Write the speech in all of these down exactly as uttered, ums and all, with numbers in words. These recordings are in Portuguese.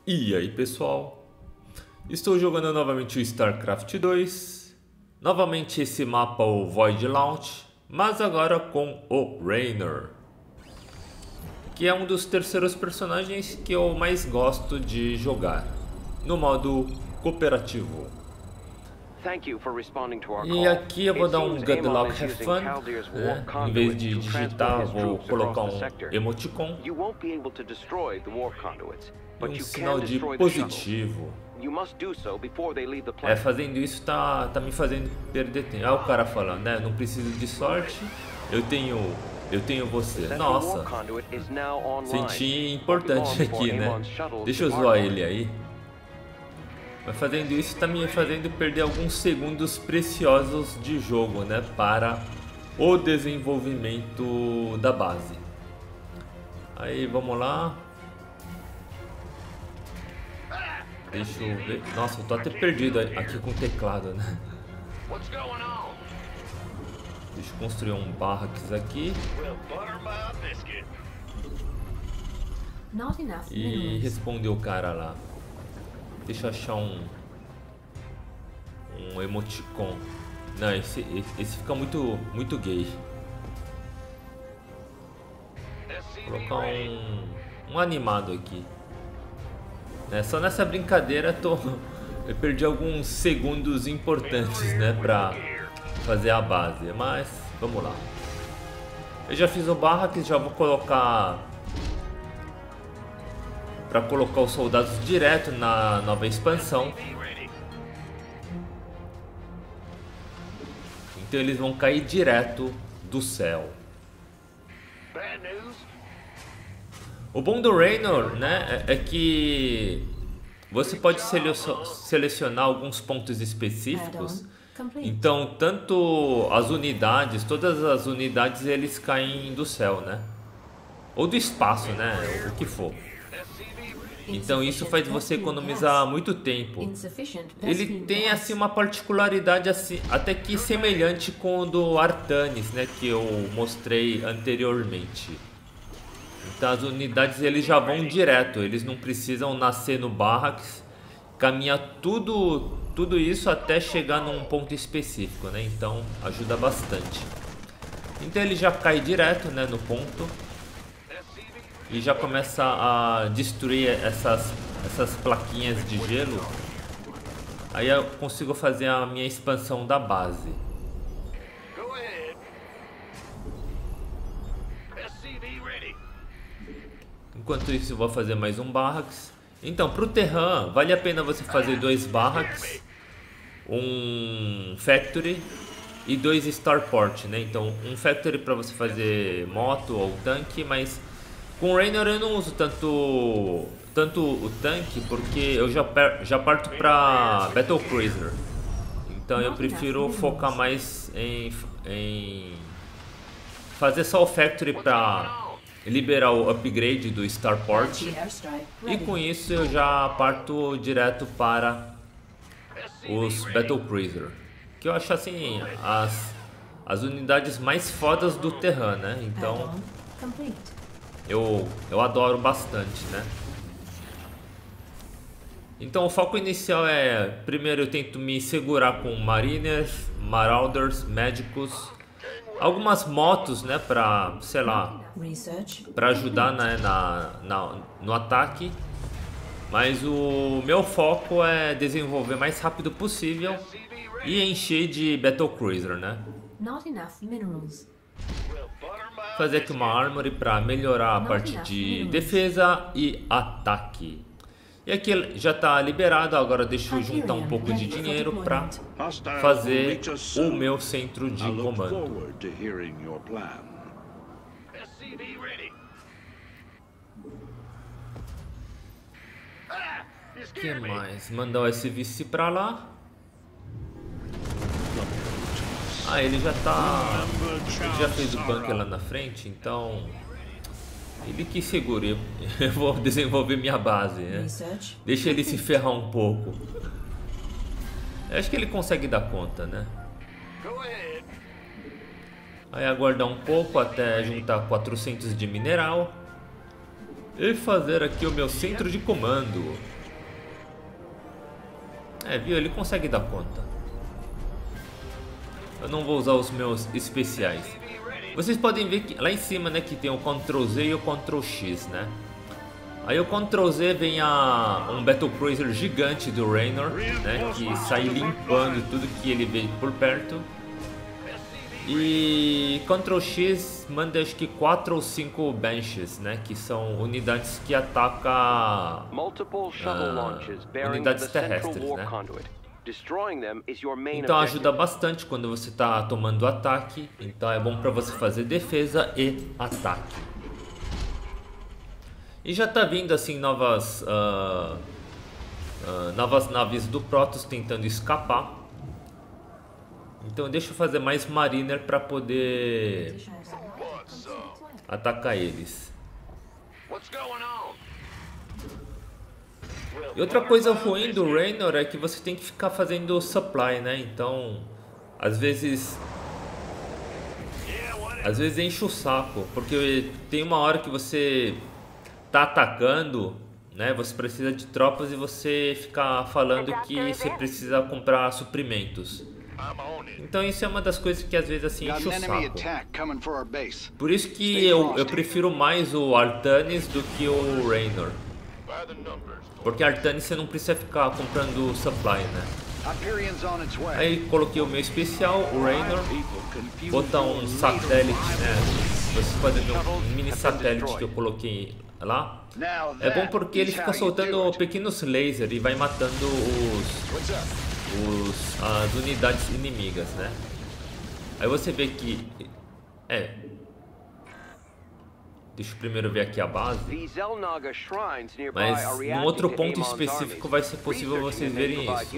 E aí pessoal, estou jogando novamente o StarCraft dois, novamente esse mapa o Void Launch, mas agora com o Raynor, que é um dos terceiros personagens que eu mais gosto de jogar, no modo cooperativo. E aqui eu vou dar um Good Luck Have Fun, né? Em vez de digitar vou colocar um emoticon e um sinal de positivo. É, fazendo isso tá, tá me fazendo perder tempo. Olha o cara falando, né? Não preciso de sorte, eu tenho, eu tenho você. Nossa, senti importante aqui, né? Deixa eu zoar ele aí. Mas fazendo isso está me fazendo perder alguns segundos preciosos de jogo, né, para o desenvolvimento da base. Aí vamos lá. Deixa eu ver. Nossa, eu tô até perdido aqui com o teclado, né? Deixa eu construir um barracks aqui. E responder o cara lá. Deixa eu achar um um emoticon. Não, esse, esse fica muito muito gay. Vou colocar um um animado aqui. É, só nessa brincadeira tô, eu perdi alguns segundos importantes, né, pra fazer a base. Mas vamos lá. Eu já fiz o barracks, já vou colocar para colocar os soldados direto na nova expansão. Então eles vão cair direto do céu. O bom do Raynor, né, é que você pode selecionar alguns pontos específicos. Então tanto as unidades, todas as unidades eles caem do céu, né? Ou do espaço, né? O que for. Então isso faz você economizar muito tempo. Ele tem assim uma particularidade assim, até que semelhante com o do Artanis, né, que eu mostrei anteriormente. Então as unidades eles já vão direto, eles não precisam nascer no barracks, caminha tudo tudo isso até chegar num ponto específico, né? Então ajuda bastante. Então ele já cai direto, né, no ponto. E já começa a destruir essas, essas plaquinhas de gelo. Aí eu consigo fazer a minha expansão da base. Enquanto isso eu vou fazer mais um barracks. Então para o Terran vale a pena você fazer dois barracks, um factory e dois starport, né? Então um factory para você fazer moto ou tanque, mas com o Raynor eu não uso tanto, tanto o tanque porque eu já, per, já parto para Battle Cruiser. Então eu prefiro focar mais em, em fazer só o Factory para liberar o upgrade do Starport. E com isso eu já parto direto para os Battle Cruiser. Que eu acho assim as, as unidades mais fodas do Terran, né? Então Eu, eu adoro bastante, né? Então o foco inicial é... Primeiro eu tento me segurar com Mariners, Marauders, Médicos, algumas motos, né? Pra, sei lá, pra ajudar, né, na, na, no ataque. Mas o meu foco é desenvolver o mais rápido possível e encher de Battle Cruiser, né? Fazer aqui uma armory para melhorar a parte de defesa e ataque. E aqui já está liberado, agora deixa eu juntar um pouco de dinheiro para fazer o meu centro de comando. O que mais? Mandar o S V C para lá. Ah, ele já tá... Ele já fez o bunker lá na frente, então... Ele que segura, eu vou desenvolver minha base, né? Deixa ele se ferrar um pouco. Eu acho que ele consegue dar conta, né? Aí aguardar um pouco até juntar quatrocentos de mineral. E fazer aqui o meu centro de comando. É, viu? Ele consegue dar conta. Eu não vou usar os meus especiais. Vocês podem ver que lá em cima, né, que tem o control Z e o control X, né? Aí o control Z vem a um Battlecruiser gigante do Raynor, né, que sai limpando tudo que ele vê por perto. E control X manda acho que quatro ou cinco Banshees, né, que são unidades que atacam uh, unidades terrestres, né? Então ajuda bastante quando você está tomando ataque. Então é bom para você fazer defesa e ataque. E já tá vindo assim novas uh, uh, novas naves do Protoss tentando escapar. Então deixa eu fazer mais Mariner para poder atacar eles. E outra coisa ruim do Raynor é que você tem que ficar fazendo supply, né? Então, às vezes às vezes enche o saco, porque tem uma hora que você tá atacando, né? Você precisa de tropas e você fica falando que você precisa comprar suprimentos. Então isso é uma das coisas que às vezes assim enche o saco. Por isso que eu, eu prefiro mais o Artanis do que o Raynor. Porque Artanis você não precisa ficar comprando supply, né? Aí coloquei o meu especial, o Raynor. Botar um satélite, né? Vocês podem ver um mini satélite que eu coloquei lá. É bom porque ele fica soltando pequenos lasers e vai matando os, os, as unidades inimigas, né? Aí você vê que... É... Deixa eu primeiro ver aqui a base. Mas num outro ponto específico vai ser possível vocês verem isso.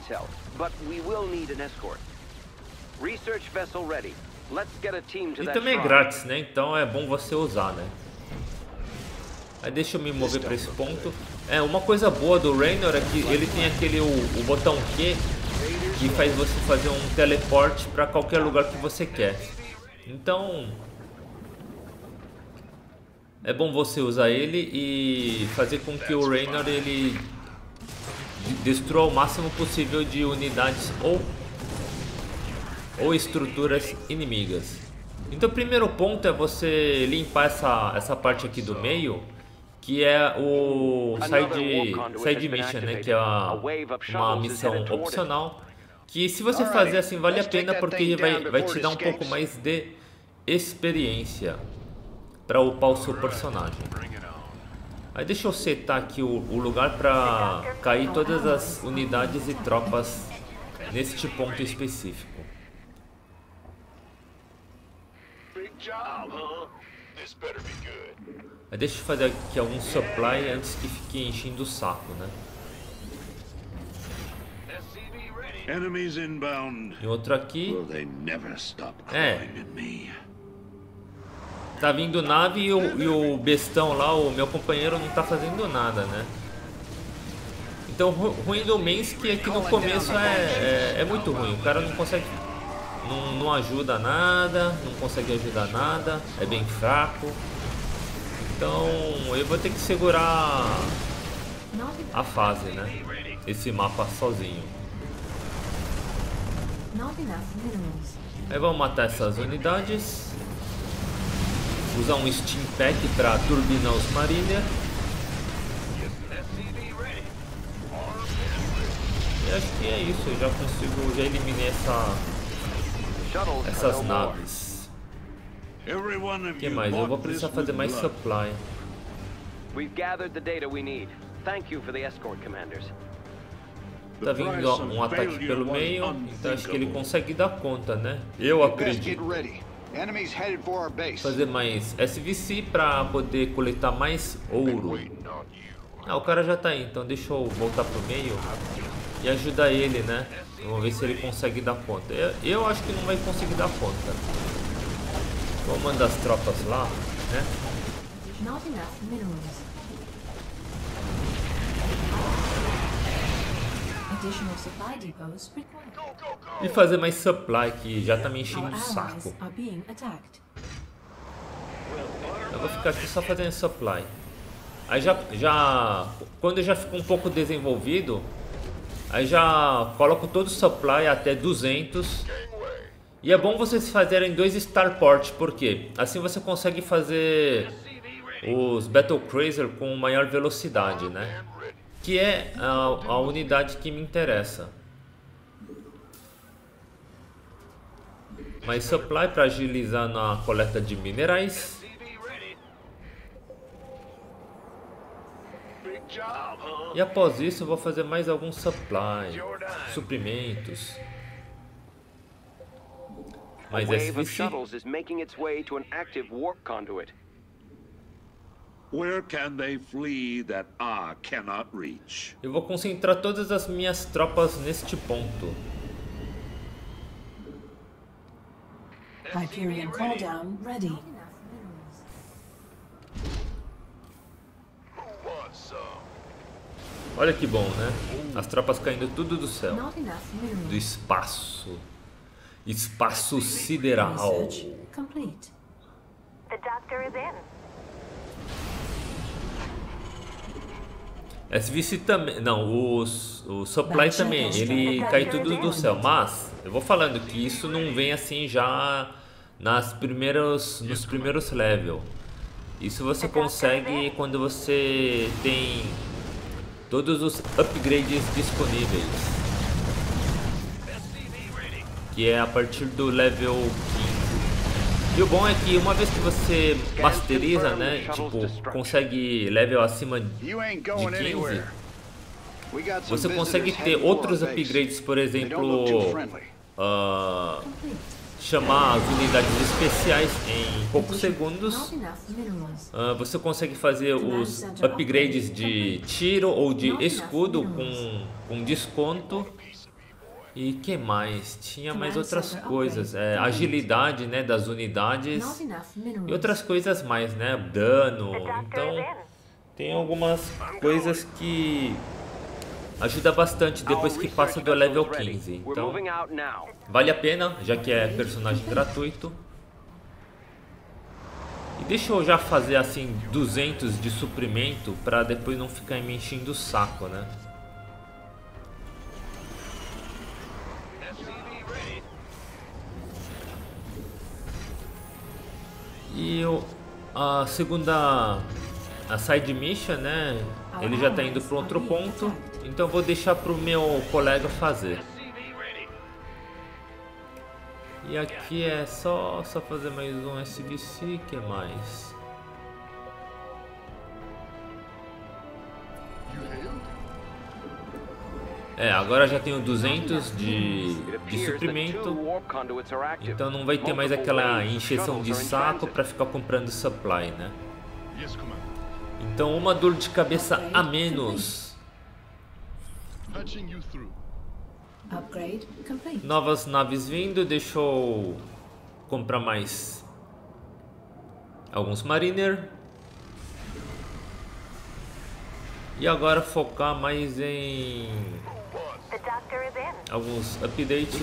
E também é grátis, né? Então é bom você usar, né? Aí deixa eu me mover para esse ponto. É, uma coisa boa do Raynor é que ele tem aquele o, o botão Q que faz você fazer um teleporte para qualquer lugar que você quer. Então é bom você usar ele e fazer com que o Raynor ele destrua o máximo possível de unidades ou ou estruturas inimigas. Então o primeiro ponto é você limpar essa, essa parte aqui do meio, que é o side, side mission, né? Que é a, uma missão opcional, que se você fazer assim vale a pena porque vai, vai te dar um pouco mais de experiência para upar o seu personagem. Aí deixa eu setar aqui o, o lugar para cair todas as unidades e tropas neste ponto específico. Aí deixa eu fazer aqui algum supply antes que fique enchendo o saco, né? E outro aqui. É. Tá vindo nave e o, e o bestão lá, o meu companheiro, não tá fazendo nada, né? Então o ruim do Mengsk é que no começo é, é, é muito ruim. O cara não consegue... Não, não ajuda nada, não consegue ajudar nada, é bem fraco. Então eu vou ter que segurar a fase, né? Esse mapa sozinho. Aí vamos matar essas unidades. Usar um Steam Pack para turbinar os Mariner. E acho que é isso, eu já consigo, já eliminei essa, essas naves. O que mais? Eu vou precisar fazer mais supply. Tá vindo um ataque pelo meio, então acho que ele consegue dar conta, né? Eu acredito. Fazer mais S V C para poder coletar mais ouro. Ah, o cara já tá aí, então deixa eu voltar pro meio e ajudar ele, né? Vamos ver se ele consegue dar conta. Eu, eu acho que não vai conseguir dar conta. Vou mandar as tropas lá, né? E fazer mais supply, que já tá me enchendo o saco. Eu vou ficar aqui só fazendo supply. Aí já, já quando já fica um pouco desenvolvido, aí já coloco todo o supply até duzentos. E é bom vocês fazerem dois starport, porque assim você consegue fazer os Battle Cruiser com maior velocidade, né? Que é a, a unidade que me interessa. Mais supply para agilizar na coleta de minerais. E após isso eu vou fazer mais alguns supply, suprimentos. Mais S V C. Where can they flee that I cannot reach? Eu vou concentrar todas as minhas tropas neste ponto. Hyperion cooldown ready. Olha que bom, né? As tropas caindo tudo do céu. Do espaço. Espaço sideral. Complete. The doctor is in. S V C também. Não, o, o supply também. Ele cai tudo do céu. Mas eu vou falando que isso não vem assim já nas primeiros, nos primeiros levels. Isso você consegue quando você tem todos os upgrades disponíveis, que é a partir do level quinze. E o bom é que uma vez que você masteriza, né, tipo, consegue level acima de quinze, você consegue ter outros upgrades, por exemplo, uh, chamar as unidades especiais em poucos segundos. Uh, você consegue fazer os upgrades de tiro ou de escudo com, com desconto. E que mais? Tinha mais outras coisas. É, agilidade, né, das unidades. E outras coisas mais, né? Dano. Então tem algumas coisas que ajuda bastante depois que passa do level quinze. Então vale a pena, já que é personagem gratuito. E deixa eu já fazer assim duzentos de suprimento para depois não ficar me enchendo o saco, né? E eu, a segunda, a side mission, né? Ele já tá indo para outro ponto, então eu vou deixar para o meu colega fazer. E aqui é só, só fazer mais um S V C, que mais? É, agora já tenho duzentos de, de suprimento, então não vai ter mais aquela encheção de saco para ficar comprando supply, né? Então uma dor de cabeça a menos. Novas naves vindo, deixa eu comprar mais alguns Mariner. E agora focar mais em alguns updates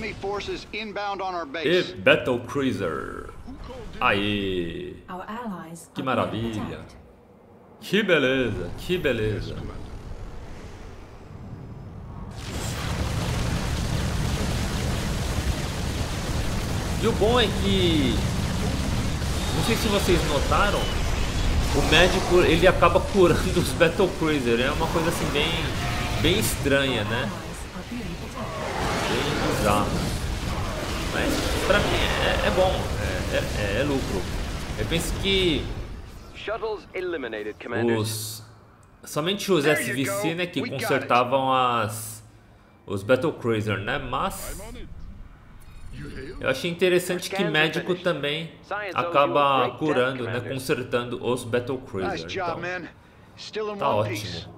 e Battle Cruiser. Aê! Que maravilha! Que beleza! Que beleza! E o bom é que, não sei se vocês notaram, o médico ele acaba curando os Battle Cruiser. É uma coisa assim bem, bem estranha, né? Bem bizarro. Mas pra mim é, é bom, é, é, é lucro. Eu penso que os, somente os S V C, né, que consertavam as, os Battle Cruiser, né? Mas eu achei interessante que médico também acaba curando, né, consertando os Battle Cruiser. Então, tá ótimo.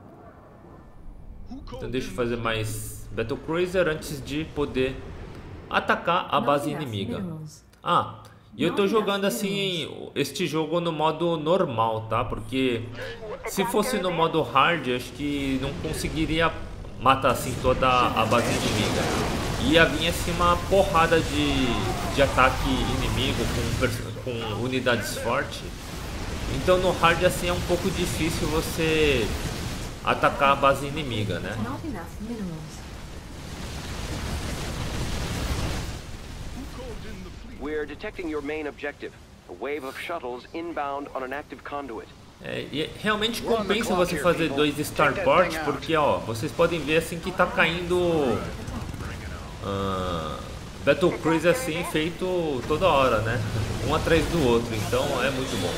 Então deixa eu fazer mais Battle Cruiser antes de poder atacar a base inimiga. Ah, e eu tô jogando assim este jogo no modo normal, tá? Porque se fosse no modo hard, acho que não conseguiria matar assim toda a base inimiga. Ia vir assim uma porrada de, de ataque inimigo com, com unidades fortes. Então no hard assim é um pouco difícil você atacar a base inimiga, né? Not enough minerals. We're detecting your main objective. A wave of shuttles inbound on an active conduit. É, e realmente compensa você fazer dois starports, porque ó, vocês podem ver assim que tá caindo uh, Battle Cruise assim feito toda hora, né? Um atrás do outro, então é muito bom.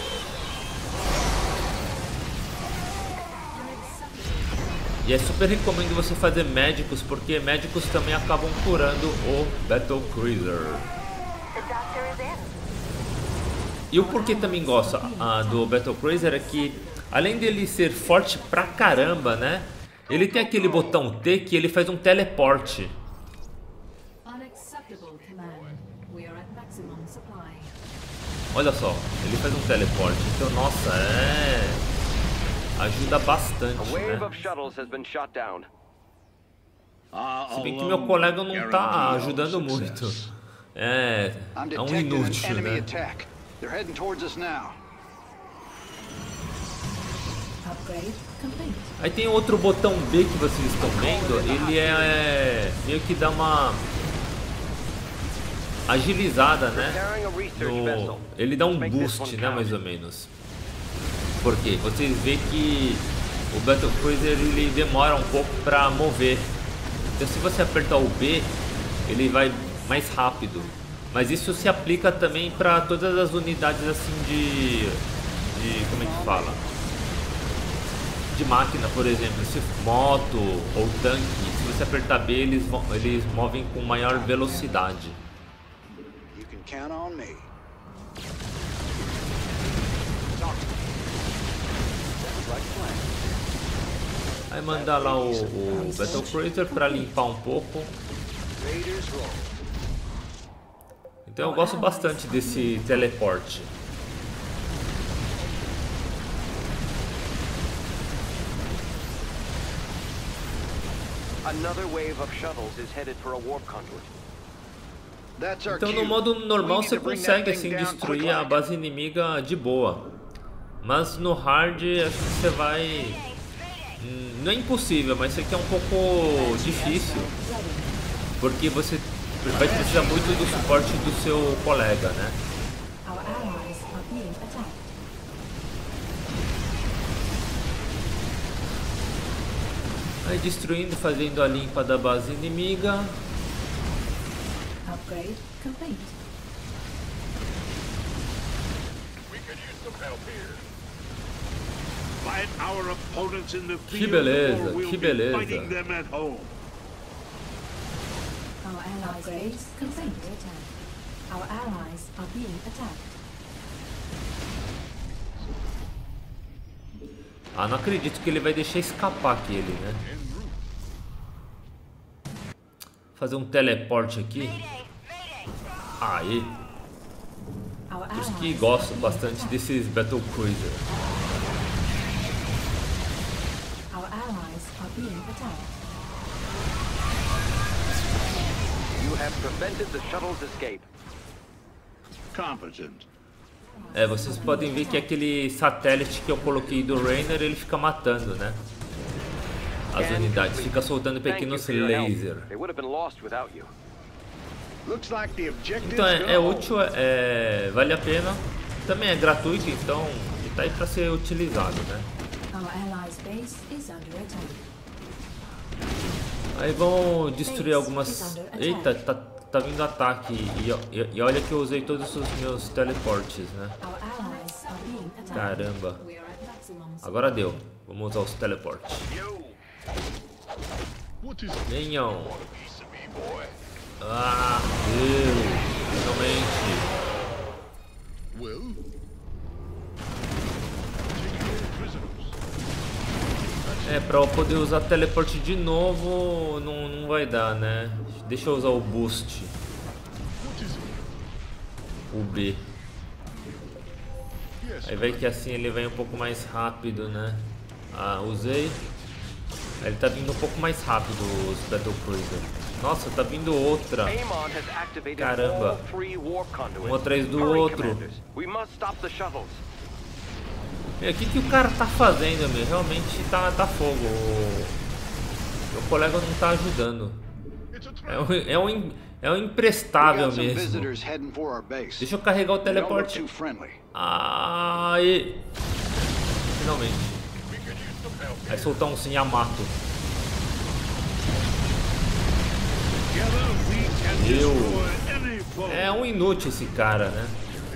E é super recomendo você fazer médicos, porque médicos também acabam curando o Battle Cruiser. The doctor is in. E o porquê também gosto ah, do Battle Cruiser é que, além dele ser forte pra caramba, né? Ele tem aquele botão T que ele faz um teleporte. Unacceptable, Command. We are at maximum supply. Olha só, ele faz um teleporte. Então, nossa, é... ajuda bastante, A wave né? of shuttles has been shot down. Ah, Se bem que meu colega não tá ajudando muito. É, é um inútil, né? They're heading towards us now. Upgrade complete. Aí tem outro botão B que vocês estão vendo. Ele é meio que dá uma agilizada, né? No... Ele dá um boost, né? Mais ou menos. Porque vocês veem que o Battle Cruiser ele demora um pouco para mover. Então se você apertar o B, ele vai mais rápido. Mas isso se aplica também para todas as unidades assim de, de como é que fala? De máquina, por exemplo, se moto ou tanque, se você apertar B, eles eles movem com maior velocidade. You can count on me. Aí mandar lá o, o Battle Cruiser para limpar um pouco. Raiders roll. Então eu gosto bastante desse teleporte. Another wave of shuttles is headed for a warp conduit. That's our Então no cue. modo normal We need você to bring consegue that thing assim down destruir quick a like. base inimiga de boa. Mas no hard acho que você vai... hum, Não é impossível, mas isso aqui é um pouco difícil. Porque você vai precisar muito do suporte do seu colega, né? Our allies are being attacked. Aí destruindo, fazendo a limpa da base inimiga. Upgrade complete. Fight our opponents in the field beleza, or we'll que be beleza. fighting them at home. Our allies base complete. Our allies are being attacked. Ah, não acredito que ele vai deixar escapar aquele, né? Fazer um teleporte aqui. Aí. Our Por isso allies que gosto bastante desses Battle Cruiser. Our allies are being attacked. You have prevented the shuttle's escape. Competent. É, vocês podem ver que aquele satélite que eu coloquei do Rainer, ele fica matando, né? As unidades, fica soltando Thank you pequenos for your help. laser. They would have been lost without you. Looks like the objective's Então é, é gone. útil, é, vale a pena. Também é gratuito, então ele tá aí pra ser utilizado, né? Our allies base is under attack. Aí vão destruir algumas... Eita, tá, tá vindo ataque. E, e, e olha que eu usei todos os meus teleportes, né? Our allies are being attacked. Caramba. We are at maximum supply. Agora deu. Vamos usar os teleportes. Venham. Ah, deu. Finalmente. É, pra eu poder usar teleporte de novo, não, não vai dar, né? Deixa eu usar o boost. O B. Aí vai que assim ele vem um pouco mais rápido, né? Ah, usei. Aí ele tá vindo um pouco mais rápido, os Battle Cruiser. Nossa, tá vindo outra. Amon has activated Caramba. all three warp conduits. Um atrás do Hurry, outro. commanders. We must stop the shuttles. E o que, que o cara tá fazendo, meu? Realmente tá, tá fogo. O meu colega não tá ajudando. É um, é um, é um imprestável mesmo. Deixa eu carregar o teleporte. Aí. Finalmente. Vai soltar um sim Yamato. Eu. É um inútil esse cara, né?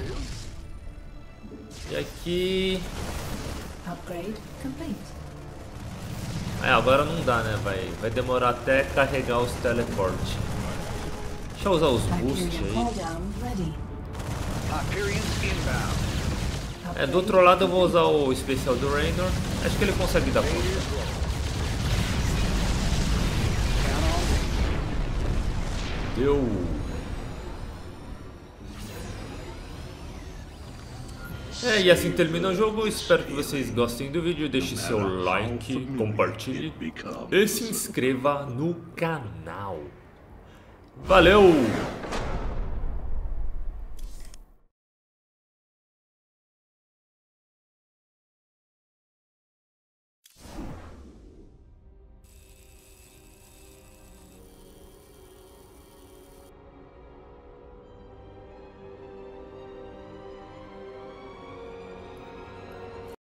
E aqui. Upgrade complete. É, agora não dá, né? Vai, vai demorar até carregar os teleportes. Deixa eu usar os boosts Hyperion aí. cooldown ready. Hyperion's inbound. É, do outro lado eu vou usar o especial do Raynor. Acho que ele consegue dar conta. Count on me. Deu. É, e assim termina o jogo. Espero que vocês gostem do vídeo. Deixe seu like, compartilhe e se inscreva no canal. Valeu!